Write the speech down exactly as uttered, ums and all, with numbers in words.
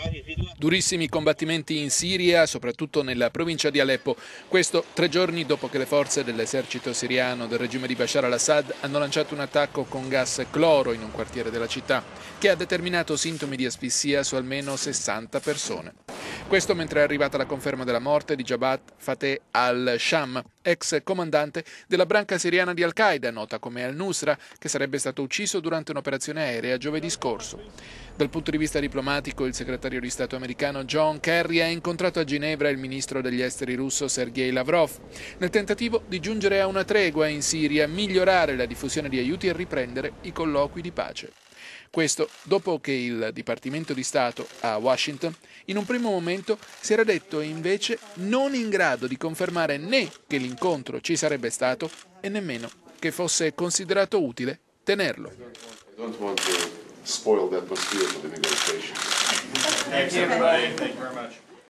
Durissimi combattimenti in Siria, soprattutto nella provincia di Aleppo. Questo tre giorni dopo che le forze dell'esercito siriano del regime di Bashar al-Assad hanno lanciato un attacco con gas cloro in un quartiere della città, che ha determinato sintomi di asfissia su almeno sessanta persone. Questo mentre è arrivata la conferma della morte di Jabhat Fateh al-Sham, ex comandante della branca siriana di Al-Qaeda, nota come Al-Nusra, che sarebbe stato ucciso durante un'operazione aerea giovedì scorso. Dal punto di vista diplomatico, il segretario di Stato americano John Kerry ha incontrato a Ginevra il ministro degli esteri russo Sergei Lavrov, nel tentativo di giungere a una tregua in Siria, migliorare la diffusione di aiuti e riprendere i colloqui di pace. Questo dopo che il Dipartimento di Stato a Washington in un primo momento si era detto invece non in grado di confermare né che l'incontro ci sarebbe stato e nemmeno che fosse considerato utile tenerlo. Spoil the atmosphere for the negotiations. Thanks everybody. Thank you very much.